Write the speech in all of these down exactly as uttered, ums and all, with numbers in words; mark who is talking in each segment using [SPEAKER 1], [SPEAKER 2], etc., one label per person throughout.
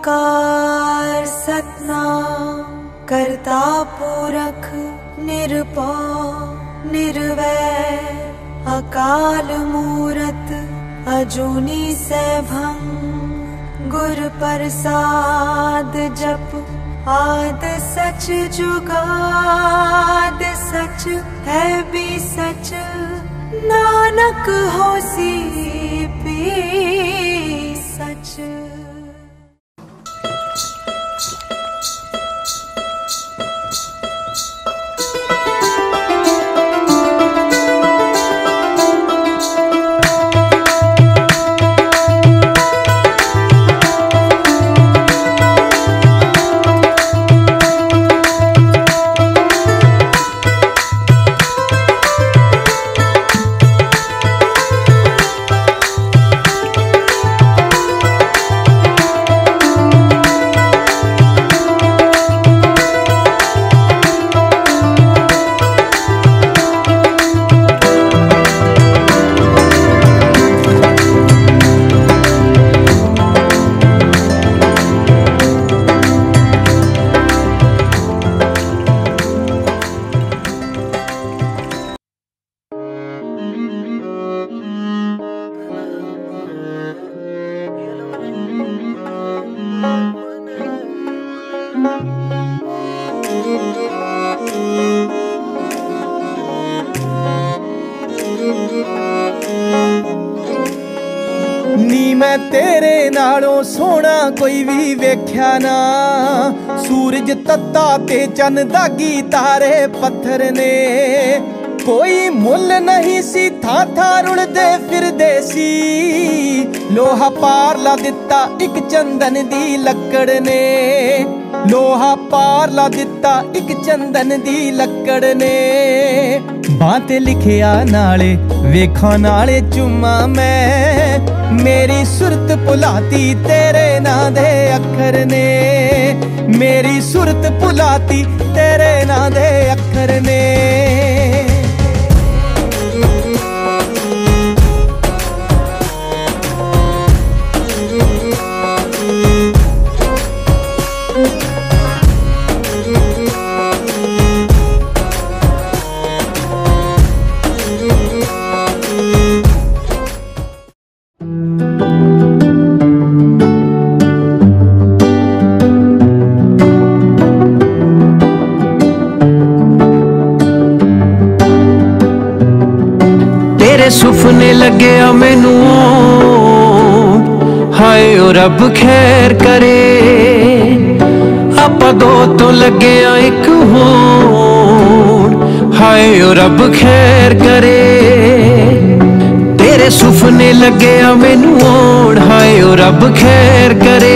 [SPEAKER 1] ओंकार सतनाम करता पुरख निरभौ निर्वैर अकाल मूरत अजूनी सैभं गुर प्रसाद जप आद सच जुगाद सच है भी सच नानक होसी भी सच।
[SPEAKER 2] नी मैं तेरे नालों सोना कोई भी वेख्या ना, सूरज तत्ता ते चन दागी तारे पत्थर ने, कोई मुल नहीं सी था था रुलदे फिरदे सी, लोहा पार ला दिता एक चंदन दी लकड़ ने, लोहा पार ला दिता एक चंदन दी लकड़ ने, बात लिखिया नाले वेखा नाले चुमा मैं, मेरी सुरत भुलाती तेरे ना दे अखर ने, मेरी सुरत भुलाती तेरे ना दे अखर ने।
[SPEAKER 3] सुपने लगे आ मैनू हाय ओ रब खैर करे, आपा दो तो लगे आ एक होण हाय ओ रब खैर करे, तेरे सुपने लगे आ मैनू होण हाय ओ रब खैर करे,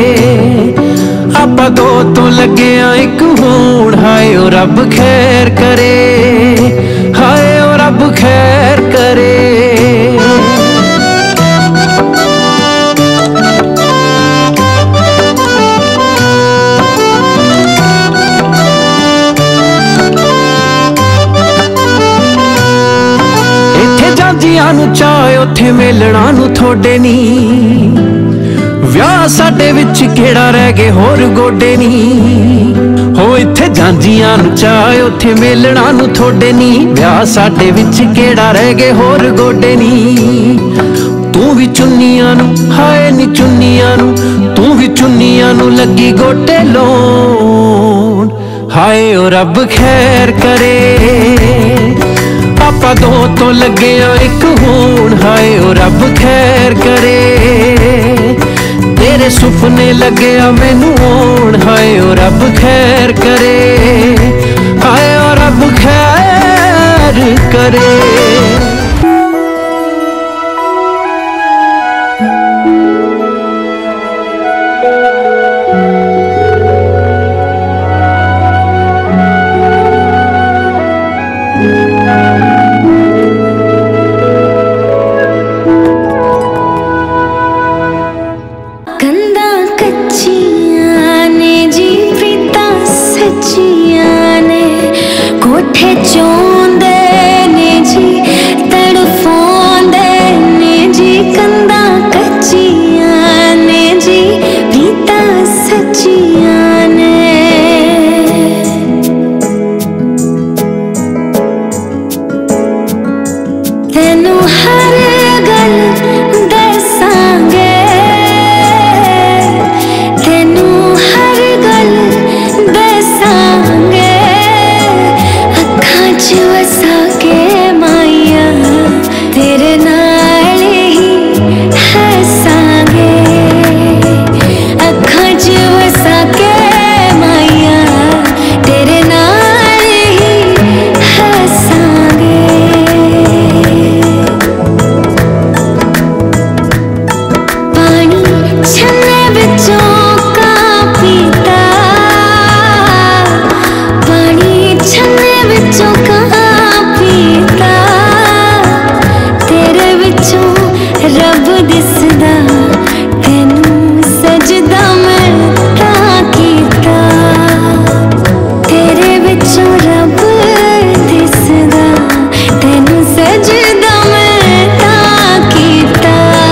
[SPEAKER 3] आपा दो तो लगे आ एक होण हाय ओ रब खैर करे, हाय ओ रब खैर करे। इत्थे जांजियां नू चाहे उत्थे मेलणा नू थोड़े नी, विआह साडे विच केड़ा रह गए होर गोडे नी, हो इत्थे जांजियां नू चाहे उत्थे मेलणा नू थोड़े नी, विआह साडे विच केड़ा रह गए होर गोडे नी, तू भी चुन्नियां नू हाय नी चुन्नियां नू, तू भी चुन्नियां नू लगी गोटे लोन हाय ओ रब खैर करे, आपा दो तो लगे आ एक होण हाय ओ रब खैर करे, तेरे सुपने लगे आ मैनू होण हाय ओ रब खैर करे, हाय ओ रब खैर करे।
[SPEAKER 4] कोठे चोंदे ने जी
[SPEAKER 1] हर गल दसांगे, तेनू हर गल दसांगे, अखां च वसा के माइया तेरे नाल ही हसांगे, अखां च वसा के माइया तेरे नाल ही हसांगे। पानी छन्ने विचों का पीता, पानी छन्ने विचों का पीता, तेरे विचों रब दिसदा, तेनू सजदा मैं तां कीता, तेरे विचों रब दिसदा, तेनू सजदा मैं तां कीता।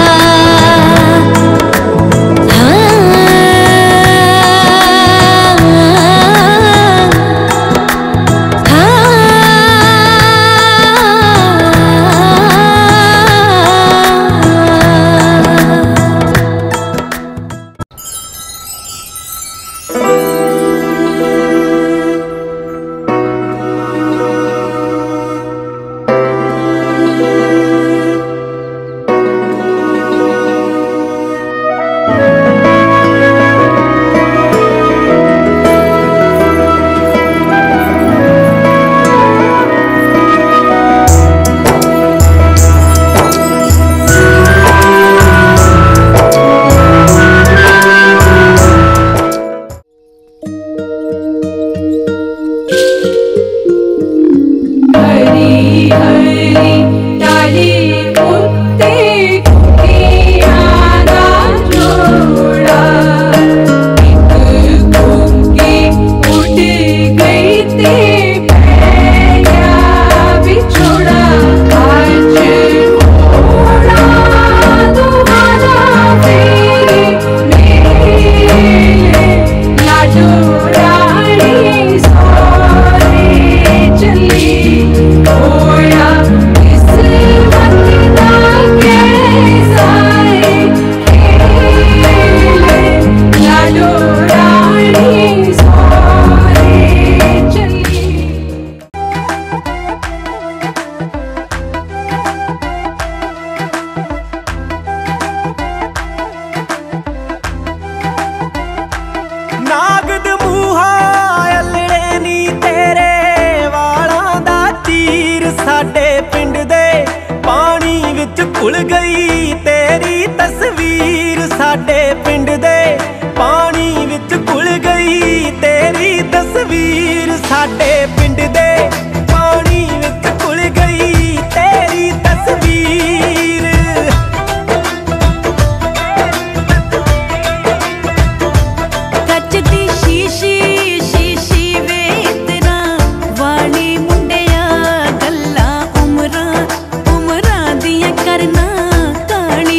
[SPEAKER 2] ਨਾਗਦ ਮੂਹਾ ਅਲੜੇ ਨੀ ਤੇਰੇ ਵਾਲਾਂ ਦਾ ਤੀਰ, ਸਾਡੇ ਪਿੰਡ ਦੇ ਪਾਣੀ ਵਿੱਚ ਘੁਲ ਗਈ ਤੇਰੀ ਤਸਵੀਰ, ਸਾਡੇ ਪਿੰਡ ਦੇ ਪਾਣੀ ਵਿੱਚ ਘੁਲ ਗਈ ਤੇਰੀ ਤਸਵੀਰ, ਸਾਡੇ ਪਿੰਡ ਦੇ ਪਾਣੀ ਵਿੱਚ ਘੁਲ ਗਈ ਤੇਰੀ ਤਸਵੀਰ।
[SPEAKER 1] ਕੱਚਦੀ ਸ਼ੀਸ਼ੀ ਸ਼ੀਸ਼ੀ ਵੇ ਤੇਰਾ ਵਾਲੀ ਮੁੰਡਿਆ, ਗੱਲਾਂ ਉਮਰਾਂ ਉਮਰਾਂ ਦੀਆਂ ਕਰਨਾ, ਕਹਾਣੀ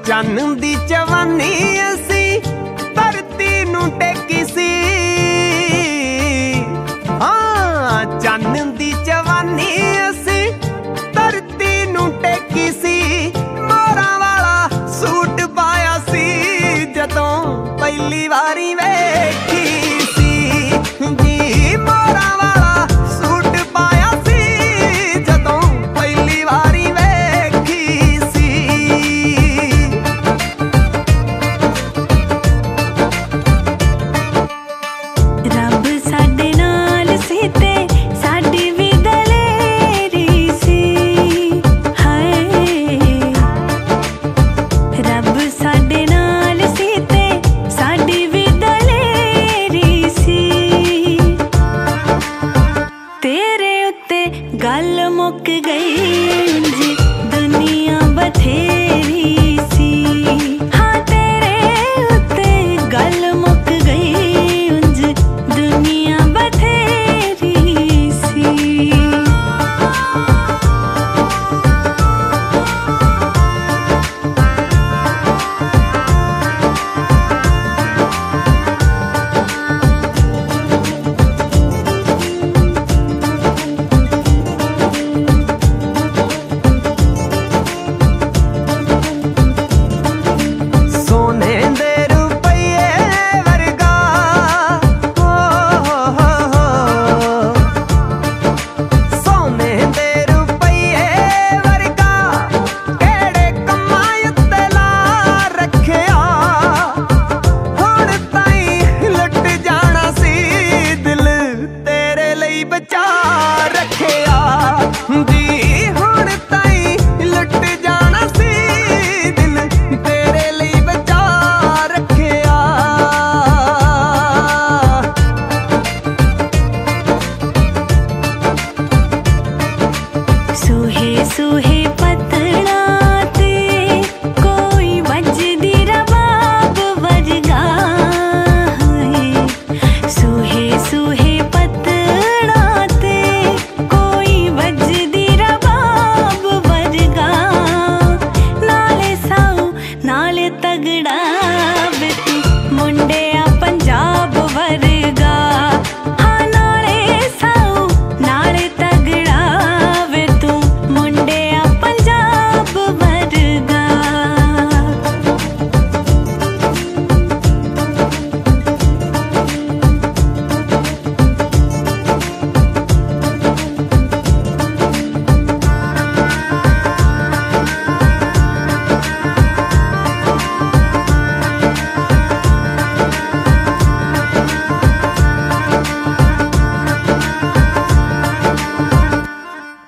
[SPEAKER 4] चन्न दी जवानी असी